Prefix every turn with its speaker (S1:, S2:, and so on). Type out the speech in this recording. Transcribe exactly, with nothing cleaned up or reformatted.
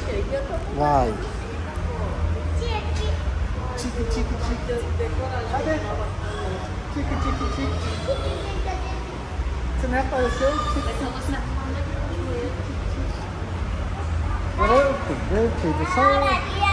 S1: Vai. Tique, tique, tique. Cadê? Tique, tique, tique. Você nem apareceu? Tique, tique. Volta, volta, só...